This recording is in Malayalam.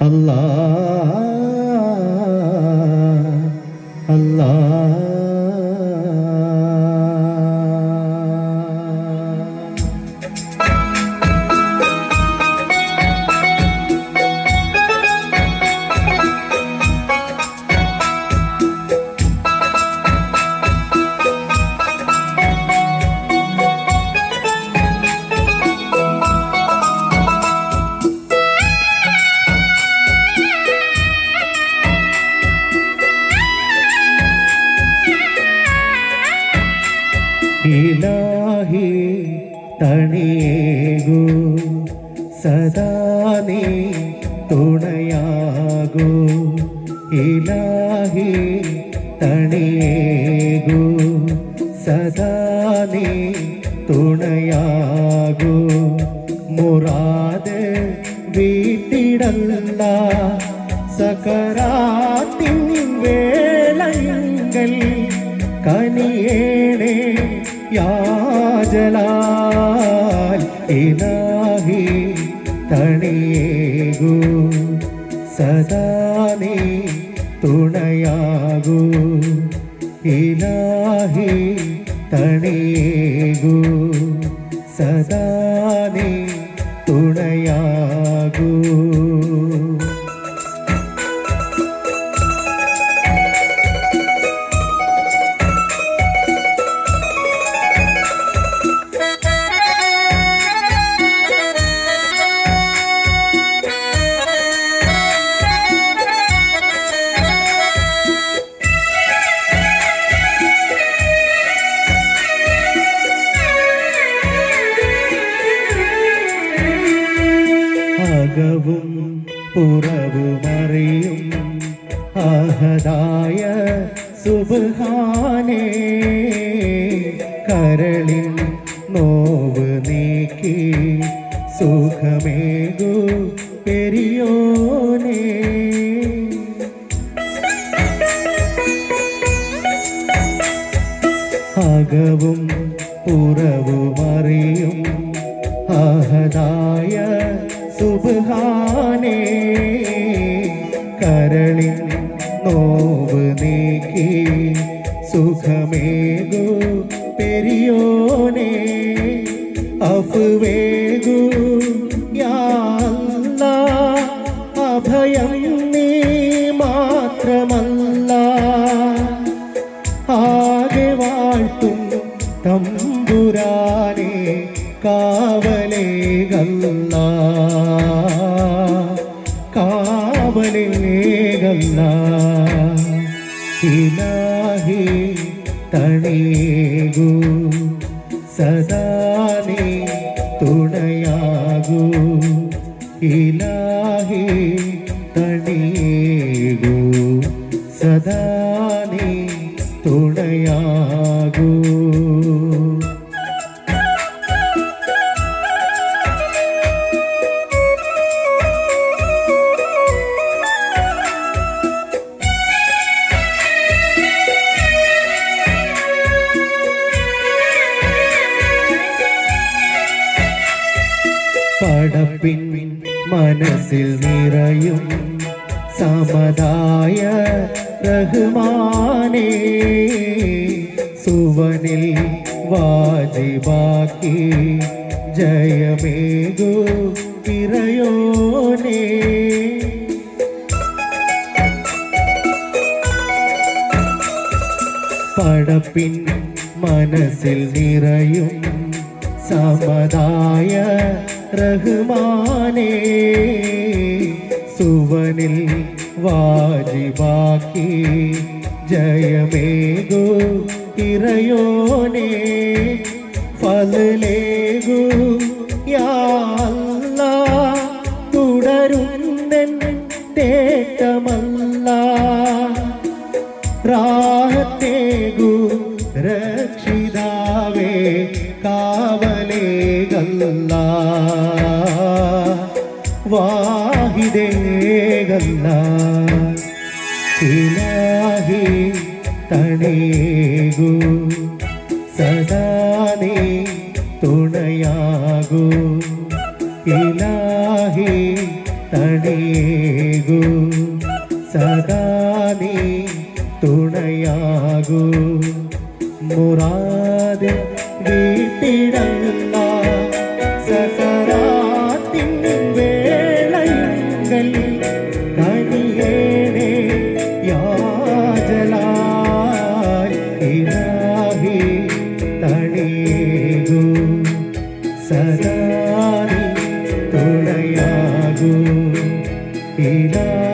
അല്ലാഹ് അല്ലാഹ് ഇലാഹി തണിയേകൂ സദാ നീ തുണയാകൂ ഇലാഹി തണിയേകൂ സദാ നീ തുണയാകൂ മുറാദ് വീട്ടിടല്ല സകരാത്തിൻ വേളയങ്കൽ കനിയേണേ യാ ജലാൽ ഇലാഹി തണിയേകൂ സദാ നീ തുണയാകൂ ഇലാഹി തണിയേകൂ സദാ നീ തുണയാകൂ അകവും പുറവുമറിയും അഹദായ സുബ്ഹാനേ കരളിൻ നോവ് നീക്കി സുഖമേകൂ പെരിയോനേ അകവും പുറവുമറിയും അഹദായ സുബ്ഹാനേ കരളിൻ നോവ് നീക്കി സുഖമേകൂ പെരിയോനേ അഫ്വേകൂ യാ അല്ലാഹ് അഭയം നീ മാത്രമല്ല ആകെ വാഴ്ത്തും തമ്പുരാനേ കാവലേകല്ല കാവലേകല്ല ഇലാഹി തണിയേകൂ സദാ നീ തുണയാകൂ ഇലാഹി തണിയേകൂ സദാ നീ തുണയാകൂ പടപ്പിൻ മനസ്സിൽ നിറയും സമദായ റഹ്മാനേ സുവനിൽ വാജിബാക്കി ജയമേകൂ ഇറയോനേ പടപ്പിൻ മനസ്സിൽ നിറയും സമദായ റഹ്മാനേ സുവനിൽ വാജിബാക്കി ജയമേകൂ ഇറയോനേ ഫളലേകൂ യാ അല്ലാഹ് തുടരുന്നെൻ തേട്ടമല്ല റാഹത്തേകൂ രക്ഷിതാവേ കാവലേകല്ല വാഹിദേകല്ല ഇലാഹി തണിയേകൂ സദാ നീ തുണയാകൂ ഇലാഹി തണിയേകൂ സദാ നീ തുണയാകൂ മുറാദ് വീട്ടിടല്ല സസറാത്തിൻ വേളയങ്കൽ കനിയേണേ യാജലാൽ ഇലാഹി തണിയേകൂ സദാ നീ തുണയാകൂ ഇലാഹി